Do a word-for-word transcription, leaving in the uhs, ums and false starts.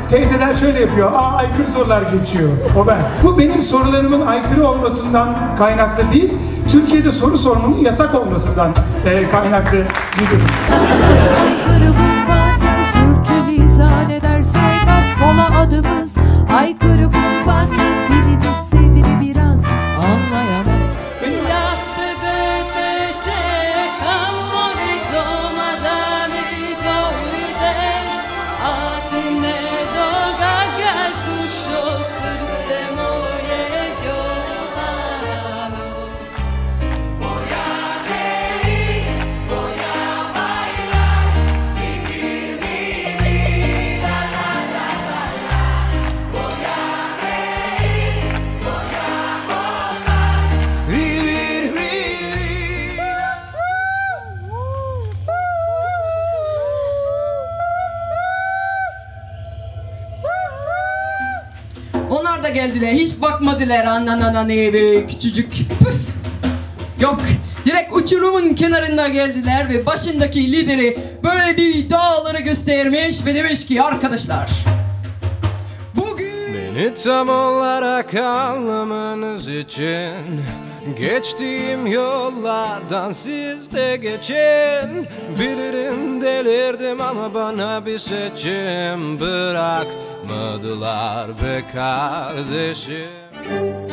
teyzeler şöyle yapıyor. Aa, aykırı sorular geçiyor. O ben. Bu benim sorularımın aykırı olmasından kaynaklı değil, Türkiye'de soru sormanın yasak olmasından e, kaynaklı bir durum. Aykırı kumpanya sürçülisan edersek affola adımız. Aykırı kumpanya dilimiz sivri biraz anlayamam. Yastı bedecek amori domadami doydeş. Adine doga gaş duşo srce moje jovano. Boja hej, boja bailar, vivir mi vida la la la la. Boja hej, boja gozar, vivir mi vida. Onlar da geldiler, hiç bakmadılar ananana ne küçücük püf. Yok, direkt uçurumun kenarında geldiler ve başındaki lideri böyle bir dağları göstermiş ve demiş ki arkadaşlar, bugün Beni tam olarak anlamanız için geçtiğim yollardan siz de geçin. Bilirim delirdim ama bana bir seçim bırakmadılar be kardeşim.